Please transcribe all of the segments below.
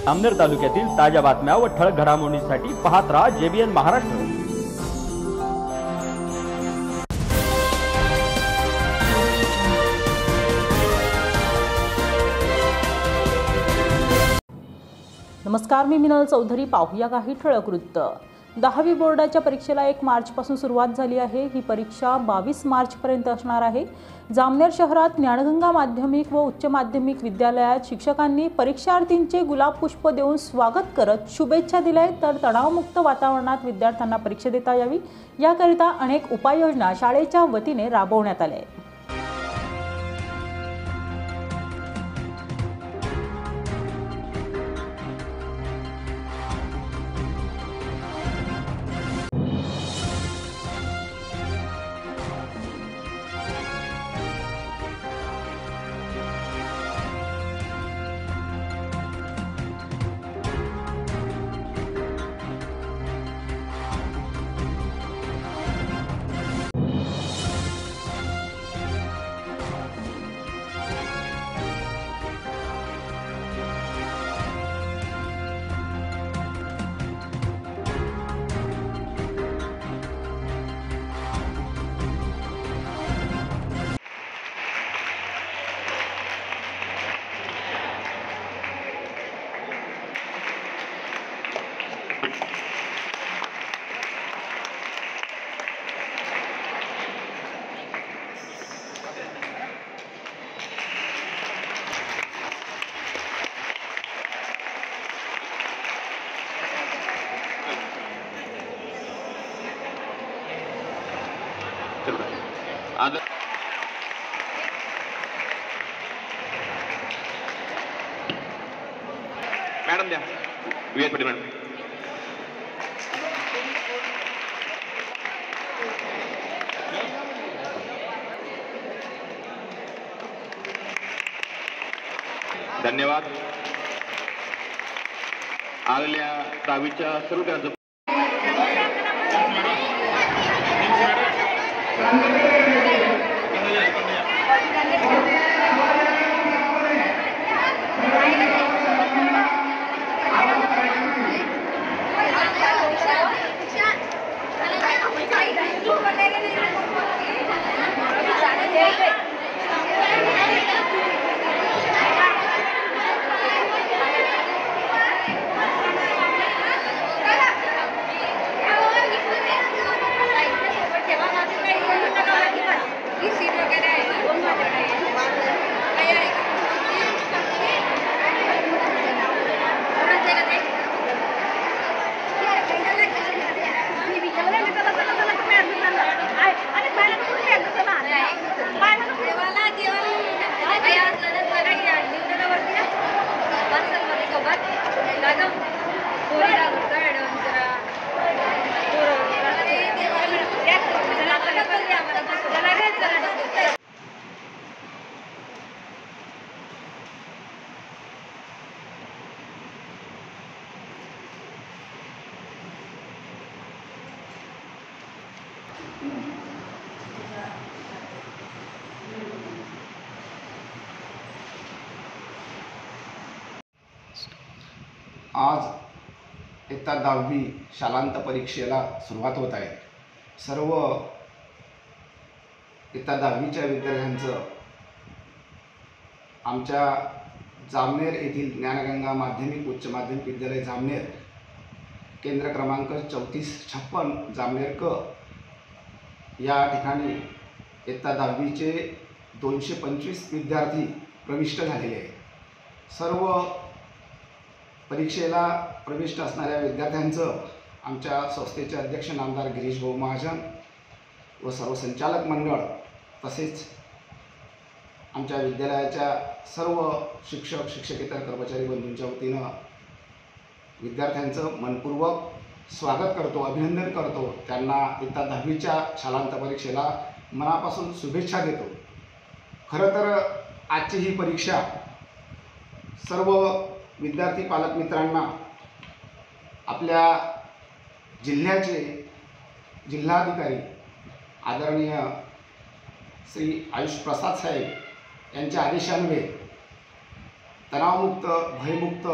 जामनेर तालुक्यातील ताज्या बातम्या व ठळक घडामोडींसाठी पाहत राहा JBN महाराष्ट्र। नमस्कार, मी मिनल चौधरी। पाहूया काही ठळक वृत्त। 10वी बोर्डाच्या परीक्षेला 1 मार्चपासून सुरुवात झाली आहे। ही परीक्षा 22 मार्चपर्यंत असणार आहे। जामनेर शहरात ज्ञानगंगा माध्यमिक व उच्च माध्यमिक विद्यालयात शिक्षकांनी परीक्षार्थींचे गुलाब पुष्प देऊन स्वागत करत शुभेच्छा दिल्या। तर तणावमुक्त वातावरणात विद्यार्थ्यांना परीक्षा देता यावी याकरिता अनेक उपाययोजना शाळेच्या वतीने राबवण्यात आल्या आहेत। मैडम द्या विवेक पटेल मैडम। धन्यवाद। आलेल्या 10वीच्या सर्व विद्यार्थ्यांचं आज इयत्ता 10वी शालांत परीक्षेला सुरुवात होत आहे। सर्व इयत्ता 10वीच्या विद्यार्थ्यांचं आमच्या जामनेर येथील ज्ञानगंगा माध्यमिक उच्च माध्यमिक विद्यालय जामनेर केंद्र क्रमांक 3456 जामनेर क या ठिकाणी इयत्ता 10वीचे 225 विद्यार्थी प्रविष्ट झालेले आहेत। सर्व परीक्षेला प्रविष्ट असणाऱ्या विद्यार्थ्यांचं आमच्या संस्थेचे अध्यक्ष नामदार गिरीश भाऊ महाजन व सर्व संचालक मंडळ तसेच आमच्या विद्यालयाच्या सर्व शिक्षक शिक्षकेतर कर्मचारी बंधूंच्या वतीनं विद्यार्थ्यांचं मनपूर्वक स्वागत करतो, अभिनंदन करतो। त्यांना इयत्ता 10वीच्या शालांत परीक्षेला मनापासून शुभेच्छा देतो। खरं तर आजची ही परीक्षा सर्व विद्यार्थी पालक मित्रांना आपल्या जिल्ह्याचे जिल्हाधिकारी आदरणीय श्री आयुष प्रसाद साहेब यांच्या आदेशान्वये तणावमुक्त भयमुक्त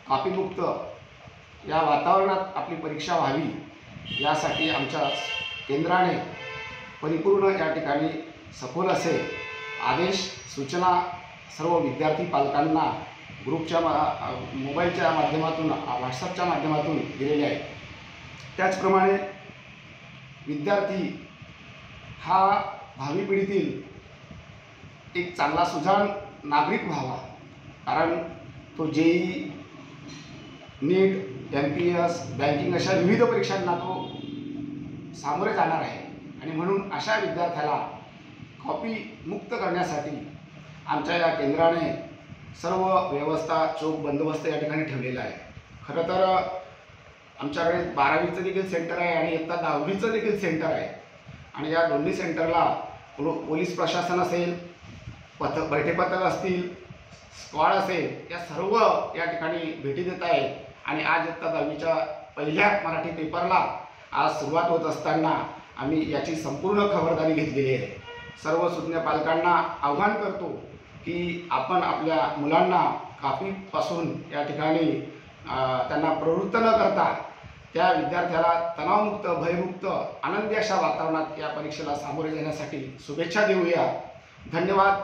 कॉपीमुक्त या वातावरणात आपली परीक्षा व्हावी यासाठी आमच्या केंद्राने परिपूर्ण या ठिकाणी सखोल असे आदेश सूचना सर्व विद्यार्थी पालकांना ग्रुपच्या मोबाईलच्या माध्यमातून व्हॉट्सअपच्या माध्यमातून दिलेले आहे। त्याचप्रमाणे विद्यार्थी हा भावी पिढीतील एक चांगला सुजाण नागरिक व्हावा, कारण तो JEE, नीट, MPS, बँकिंग अशा विविध परीक्षांना तो सामोरे जाणार आहे आणि म्हणून अशा विद्यार्थ्याला कॉपी मुक्त करण्यासाठी आमच्या या केंद्राने सर्व व्यवस्था चोख बंदोबस्त या ठिकाणी ठेवलेला आहे। खरं तर आमच्याकडे 12वीचं देखील सेंटर आहे आणि इयत्ता 10वीचं देखील सेंटर आहे आणि या दोन्ही सेंटरला पोलीस प्रशासन असेल, बैठे पथक असतील, स्क्वॉड असेल, या सर्व या ठिकाणी भेटी देत आहेत आणि आज इयत्ता 10वीच्या पहिल्या मराठी पेपरला आज सुरुवात होत असताना आम्ही याची संपूर्ण खबरदारी घेतलेली आहे। सर्व सुज्ञ पालकांना आव्हान करतो की आपण आपल्या मुलांना कॉपीपासून या ठिकाणी त्यांना प्रवृत्त न करता त्या विद्यार्थ्याला तणावमुक्त, भयमुक्त, आनंदी अशा वातावरणात या परीक्षेला सामोरे जाण्यासाठी शुभेच्छा देऊया। धन्यवाद।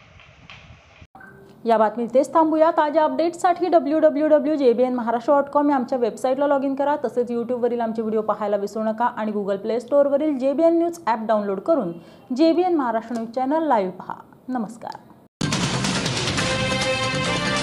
या बातमीत इथेच थांबूया। ताज्या अपडेट्ससाठी www.jbnmaharashtra.com या आमच्या वेबसाईटला लॉग इन करा। तसेच यूट्यूबवरील आमचे व्हिडिओ पाहायला विसरू नका आणि गुगल प्ले स्टोअरवरील JBN न्यूज ॲप डाउनलोड करून JBN Maharashtra news channel live पहा। नमस्कार।